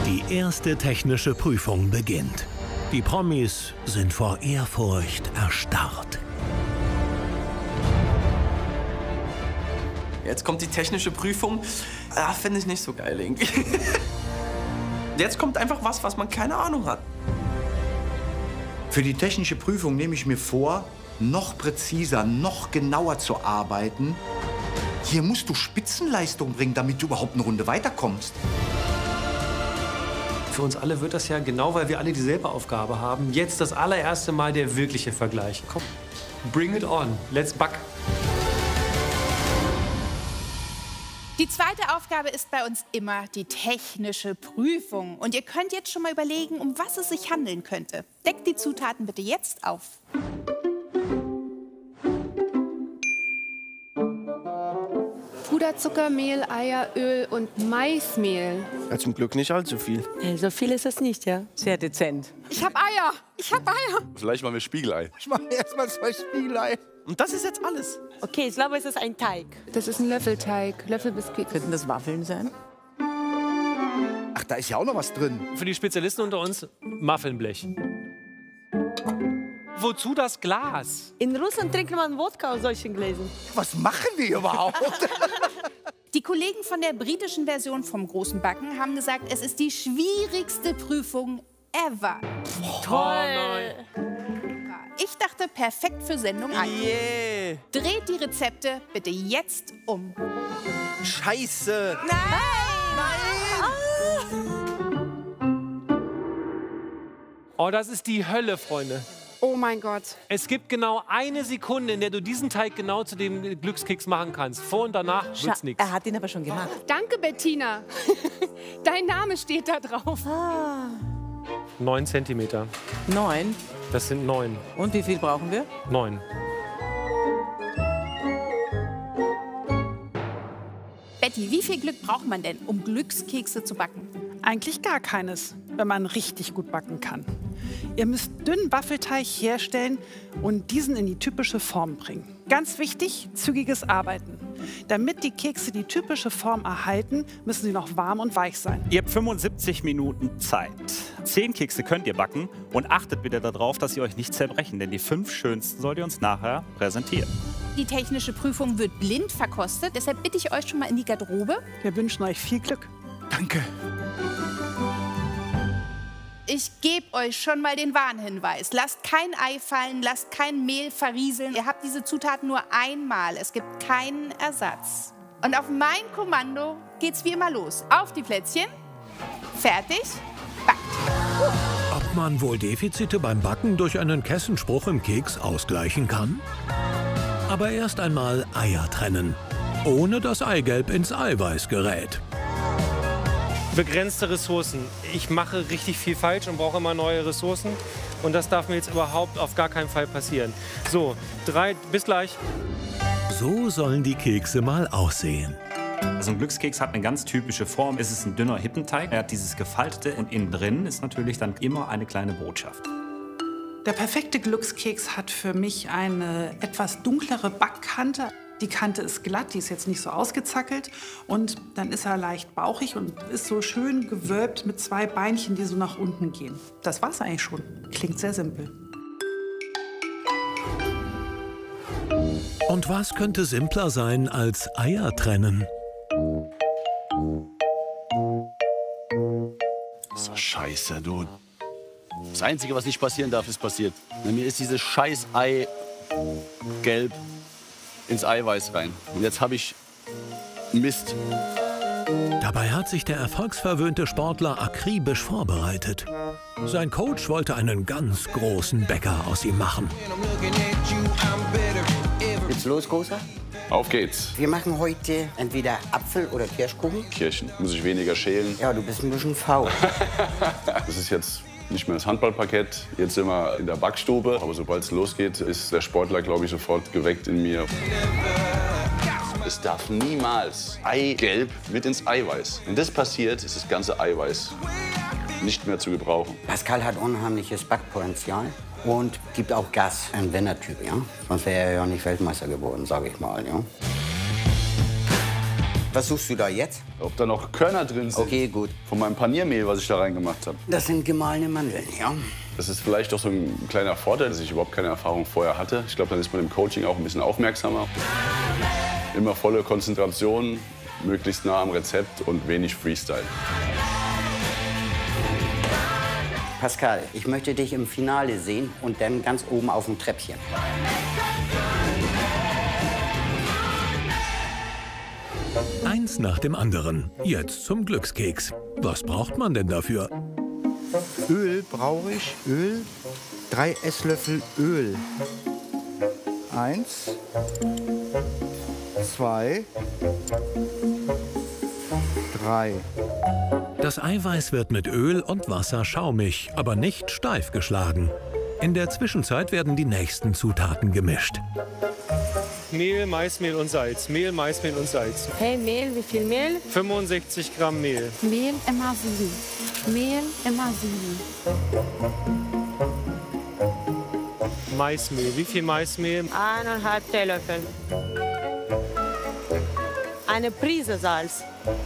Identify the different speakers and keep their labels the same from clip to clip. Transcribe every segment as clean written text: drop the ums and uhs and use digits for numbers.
Speaker 1: Die erste technische Prüfung beginnt. Die Promis sind vor Ehrfurcht erstarrt.
Speaker 2: Jetzt kommt die technische Prüfung. Finde ich nicht so geil irgendwie. Jetzt kommt einfach was man keine Ahnung hat.
Speaker 3: Für die technische Prüfung nehme ich mir vor, noch präziser, noch genauer zu arbeiten. Hier musst du Spitzenleistung bringen, damit du überhaupt eine Runde weiterkommst.
Speaker 4: Für uns alle wird das ja, genau weil wir alle dieselbe Aufgabe haben, jetzt das allererste Mal der wirkliche Vergleich. Komm, bring it on, let's back.
Speaker 5: Die zweite Aufgabe ist bei uns immer die technische Prüfung. Und ihr könnt jetzt schon mal überlegen, um was es sich handeln könnte. Deckt die Zutaten bitte jetzt auf.
Speaker 6: Puderzucker, Mehl, Eier, Öl und Maismehl.
Speaker 7: Ja, zum Glück nicht allzu viel.
Speaker 8: So viel ist es nicht, ja. Sehr dezent.
Speaker 6: Ich hab Eier! Ich hab Eier!
Speaker 9: Vielleicht machen wir Spiegelei.
Speaker 7: Ich mache erstmal 2 Spiegelei. Und das ist jetzt alles.
Speaker 8: Okay, ich glaube, es ist ein Teig.
Speaker 6: Das ist ein Löffelteig, Löffelbiskuit.
Speaker 8: Könnten das Waffeln sein?
Speaker 7: Ach, da ist ja auch noch was drin.
Speaker 4: Für die Spezialisten unter uns, Muffinblech. Wozu das Glas?
Speaker 8: In Russland trinkt man Wodka aus solchen Gläsern.
Speaker 7: Was machen wir überhaupt?
Speaker 5: Die Kollegen von der britischen Version vom großen Backen haben gesagt, es ist die schwierigste Prüfung ever.
Speaker 8: Toll!
Speaker 5: Ich dachte, perfekt für Sendung 1.
Speaker 7: Yeah.
Speaker 5: Dreht die Rezepte bitte jetzt um.
Speaker 7: Scheiße.
Speaker 4: Oh, das ist die Hölle, Freunde.
Speaker 6: Oh mein Gott.
Speaker 4: Es gibt genau eine Sekunde, in der du diesen Teig genau zu dem Glückskeks machen kannst. Vor und danach wird's nichts.
Speaker 8: Er hat ihn aber schon gemacht.
Speaker 6: Danke, Bettina. Dein Name steht da drauf.
Speaker 4: 9 Zentimeter.
Speaker 8: 9.
Speaker 4: Das sind 9.
Speaker 8: Und wie viel brauchen wir?
Speaker 4: 9.
Speaker 5: Betty, wie viel Glück braucht man denn, um Glückskekse zu backen?
Speaker 10: Eigentlich gar keines, wenn man richtig gut backen kann. Ihr müsst dünnen Waffelteig herstellen und diesen in die typische Form bringen. Ganz wichtig, zügiges Arbeiten. Damit die Kekse die typische Form erhalten, müssen sie noch warm und weich sein.
Speaker 11: Ihr habt 75 Minuten Zeit. 10 Kekse könnt ihr backen und achtet bitte darauf, dass sie euch nicht zerbrechen, denn die 5 schönsten sollt ihr uns nachher präsentieren.
Speaker 5: Die technische Prüfung wird blind verkostet, deshalb bitte ich euch schon mal in die Garderobe.
Speaker 10: Wir wünschen euch viel Glück.
Speaker 7: Danke.
Speaker 5: Ich gebe euch schon mal den Warnhinweis. Lasst kein Ei fallen, lasst kein Mehl verrieseln. Ihr habt diese Zutaten nur einmal. Es gibt keinen Ersatz. Und auf mein Kommando geht's wie immer los. Auf die Plätzchen. Fertig. Backt.
Speaker 1: Ob man wohl Defizite beim Backen durch einen Kessenspruch im Keks ausgleichen kann? Aber erst einmal Eier trennen, ohne dass Eigelb ins Eiweiß gerät.
Speaker 4: Begrenzte Ressourcen. Ich mache richtig viel falsch und brauche immer neue Ressourcen. Und das darf mir jetzt überhaupt auf gar keinen Fall passieren. So, 3, bis gleich.
Speaker 1: So sollen die Kekse mal aussehen.
Speaker 11: Also ein Glückskeks hat eine ganz typische Form. Es ist ein dünner Hippenteig. Er hat dieses Gefaltete und innen drin ist natürlich dann immer eine kleine Botschaft.
Speaker 10: Der perfekte Glückskeks hat für mich eine etwas dunklere Backkante. Die Kante ist glatt, die ist jetzt nicht so ausgezackelt. Und dann ist er leicht bauchig und ist so schön gewölbt mit 2 Beinchen, die so nach unten gehen. Das war's eigentlich schon. Klingt sehr simpel.
Speaker 1: Und was könnte simpler sein als Eier trennen?
Speaker 9: So scheiße, du. Das Einzige, was nicht passieren darf, ist passiert. Bei mir ist dieses scheiß Ei gelb ins Eiweiß rein. Und jetzt habe ich Mist.
Speaker 1: Dabei hat sich der erfolgsverwöhnte Sportler akribisch vorbereitet. Sein Coach wollte einen ganz großen Bäcker aus ihm machen.
Speaker 12: Geht's los, Großer?
Speaker 9: Auf geht's.
Speaker 12: Wir machen heute entweder Apfel- oder Kirschkuchen.
Speaker 9: Kirschen. Muss ich weniger schälen.
Speaker 12: Ja, du bist ein bisschen faul.
Speaker 9: Das ist jetzt nicht mehr das Handballparkett. Jetzt sind wir in der Backstube. Aber sobald es losgeht, ist der Sportler, glaube ich, sofort geweckt in mir. Es darf niemals Eigelb mit ins Eiweiß. Wenn das passiert, ist das ganze Eiweiß nicht mehr zu gebrauchen.
Speaker 12: Pascal hat unheimliches Backpotenzial und gibt auch Gas. Ein Wenner-Typ, ja? Sonst wäre er ja nicht Weltmeister geworden, sage ich mal, ja? Was suchst du da jetzt?
Speaker 9: Ob da noch Körner drin sind.
Speaker 12: Okay, gut.
Speaker 9: Von meinem Paniermehl, was ich da reingemacht habe.
Speaker 12: Das sind gemahlene Mandeln, ja.
Speaker 9: Das ist vielleicht auch so ein kleiner Vorteil, dass ich überhaupt keine Erfahrung vorher hatte. Ich glaube, dann ist man im Coaching auch ein bisschen aufmerksamer. Immer volle Konzentration, möglichst nah am Rezept und wenig Freestyle.
Speaker 12: Pascal, ich möchte dich im Finale sehen und dann ganz oben auf dem Treppchen.
Speaker 1: Eins nach dem anderen. Jetzt zum Glückskeks. Was braucht man denn dafür?
Speaker 7: Öl brauche ich. Öl. 3 Esslöffel Öl. 1, 2, 3.
Speaker 1: Das Eiweiß wird mit Öl und Wasser schaumig, aber nicht steif geschlagen. In der Zwischenzeit werden die nächsten Zutaten gemischt.
Speaker 4: Mehl, Maismehl und Salz. Mehl, Maismehl und Salz.
Speaker 6: Hey, Mehl, wie viel Mehl?
Speaker 4: 65 Gramm Mehl.
Speaker 6: Mehl immer 7. Mehl immer 7.
Speaker 4: Maismehl. Wie viel Maismehl?
Speaker 13: 1,5 Teelöffel. Eine Prise Salz.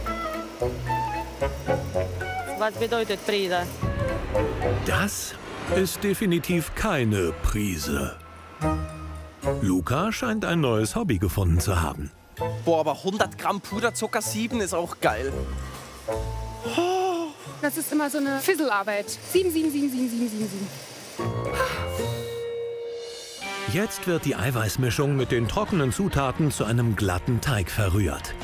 Speaker 13: Was bedeutet Prise?
Speaker 1: Das ist definitiv keine Prise. Luca scheint ein neues Hobby gefunden zu haben.
Speaker 2: Boah, aber 100 Gramm Puderzucker 7 ist auch geil.
Speaker 6: Das ist immer so eine Fisselarbeit. 7, 7, 7, 7, 7, 7, 7.
Speaker 1: Jetzt wird die Eiweißmischung mit den trockenen Zutaten zu einem glatten Teig verrührt.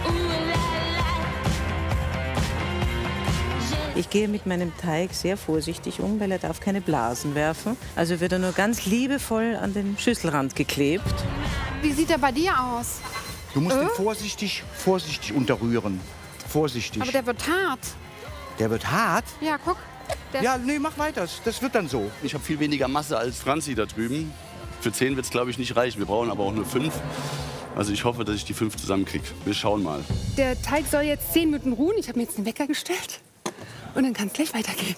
Speaker 8: Ich gehe mit meinem Teig sehr vorsichtig um, weil er darf keine Blasen werfen. Also wird er nur ganz liebevoll an den Schüsselrand geklebt.
Speaker 6: Wie sieht er bei dir aus?
Speaker 7: Du musst ihn vorsichtig unterrühren. Vorsichtig.
Speaker 6: Aber der wird hart.
Speaker 7: Der wird hart?
Speaker 6: Ja, guck.
Speaker 7: Ja, nee, mach weiter. Das wird dann so.
Speaker 9: Ich habe viel weniger Masse als Franzi da drüben. Für 10 wird es, glaube ich, nicht reichen. Wir brauchen aber auch nur 5. Also ich hoffe, dass ich die 5 zusammenkriege. Wir schauen mal.
Speaker 6: Der Teig soll jetzt 10 Minuten ruhen. Ich habe mir jetzt einen Wecker gestellt. Und dann kann es gleich weitergehen.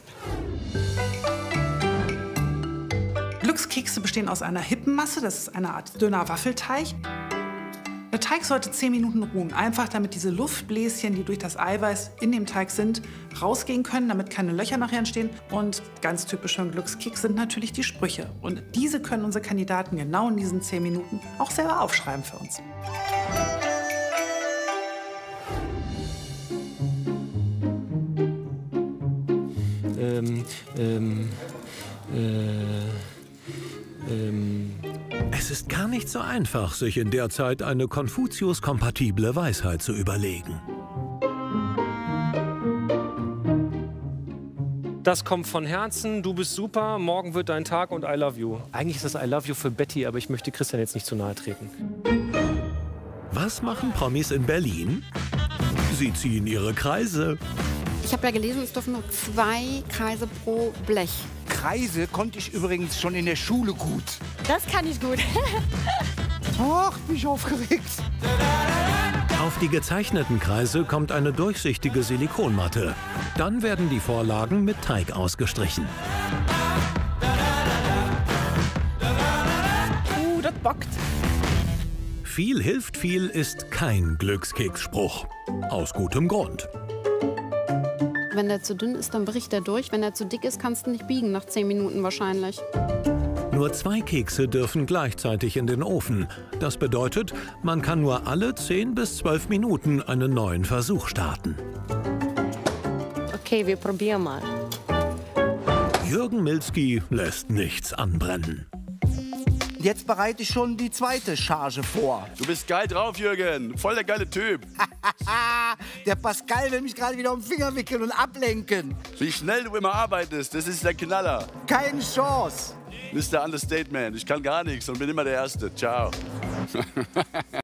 Speaker 10: Glückskekse bestehen aus einer Hippenmasse. Das ist eine Art dünner Waffelteig. Der Teig sollte 10 Minuten ruhen, einfach damit diese Luftbläschen, die durch das Eiweiß in dem Teig sind, rausgehen können, damit keine Löcher nachher entstehen. Und ganz typisch für einen Glückskeks sind natürlich die Sprüche. Und diese können unsere Kandidaten genau in diesen 10 Minuten auch selber aufschreiben für uns.
Speaker 1: Es ist gar nicht so einfach, sich in der Zeit eine Konfuzius-kompatible Weisheit zu überlegen.
Speaker 4: Das kommt von Herzen, du bist super, morgen wird dein Tag und I love you. Eigentlich ist das I love you für Betty, aber ich möchte Christian jetzt nicht zu nahe treten.
Speaker 1: Was machen Promis in Berlin? Sie ziehen ihre Kreise.
Speaker 6: Ich habe ja gelesen, es dürfen nur 2 Kreise pro Blech.
Speaker 7: Kreise konnte ich übrigens schon in der Schule gut.
Speaker 13: Das kann ich gut.
Speaker 7: Ach, bin ich aufgeregt.
Speaker 1: Auf die gezeichneten Kreise kommt eine durchsichtige Silikonmatte. Dann werden die Vorlagen mit Teig ausgestrichen.
Speaker 2: Das bockt.
Speaker 1: Viel hilft viel ist kein Glückskeksspruch. Aus gutem Grund.
Speaker 6: Wenn der zu dünn ist, dann bricht er durch. Wenn er zu dick ist, kannst du nicht biegen, nach 10 Minuten wahrscheinlich.
Speaker 1: Nur 2 Kekse dürfen gleichzeitig in den Ofen. Das bedeutet, man kann nur alle 10 bis 12 Minuten einen neuen Versuch starten.
Speaker 13: Okay, wir probieren mal.
Speaker 1: Jürgen Milzki lässt nichts anbrennen.
Speaker 7: Jetzt bereite ich schon die zweite Charge vor.
Speaker 9: Du bist geil drauf, Jürgen. Voll der geile Typ.
Speaker 7: Der Pascal will mich gerade wieder um den Finger wickeln und ablenken.
Speaker 9: Wie schnell du immer arbeitest, das ist der Knaller.
Speaker 7: Keine Chance.
Speaker 9: Mr. Understatement. Ich kann gar nichts und bin immer der Erste. Ciao.